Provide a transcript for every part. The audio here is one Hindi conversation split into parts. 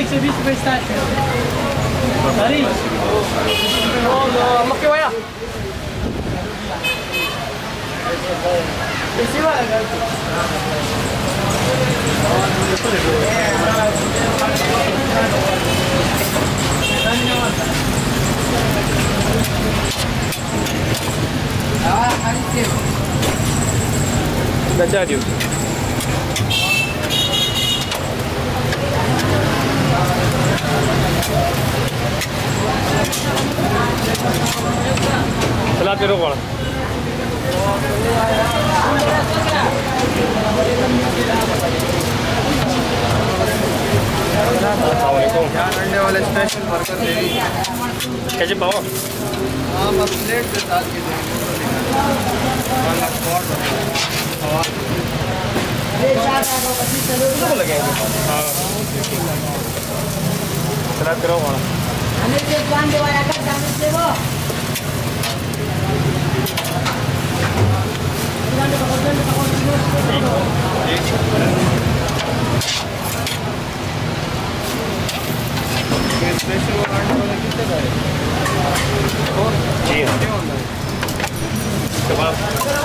15 20 15. Dari. Oh, makyo ya. Isi wala ka. Baca dia. चलाते रहो बड़ा। अस्सलामुअलैकुम। यार अंडे वाले स्पेशल बर्गर दे कैसे पाओ? हाँ बस प्लेट के साथ की लगे हाँ चलाते रहो बड़ा। स्पेशल अंडे वाले कितने का है? जी हाँ कबाब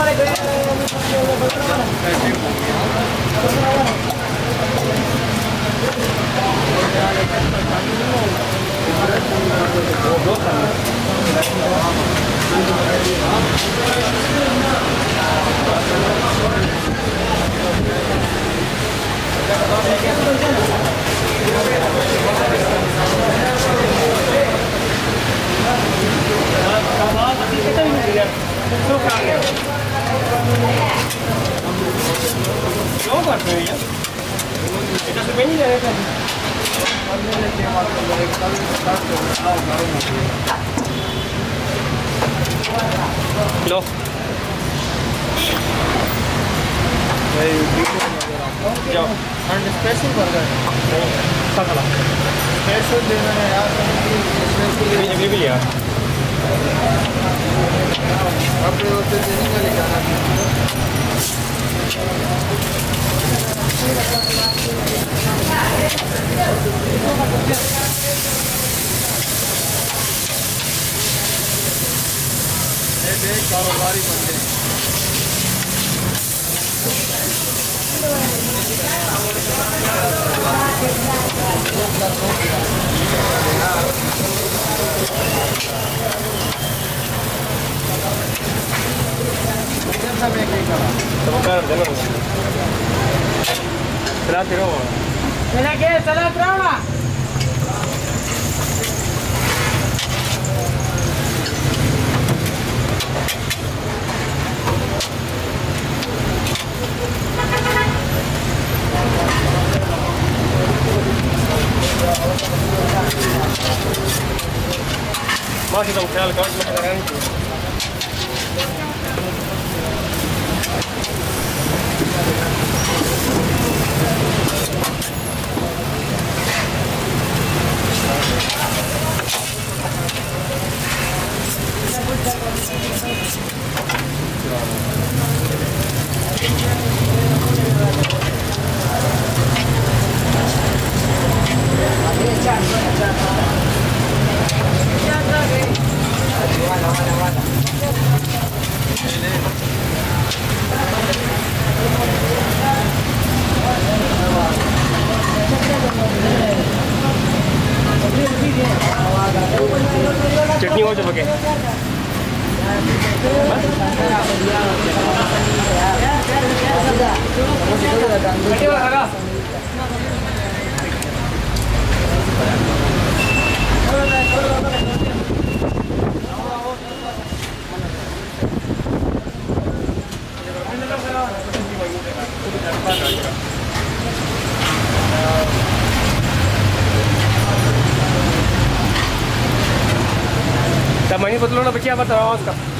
क्यों करते हो ये? इतना से नहीं जा रहे थे। लो जाओ अंडे स्पेशल बर्गर सकला स्पेशल देना है यार ये भी लिया अपने होते देने का लेकर ये कारोबारी बंदे चलाते रहो चलाते रहो ना माशी तुम ख्याल कर चटनी हो चुके मनी बदलो ना बच्चिया बताओ उसका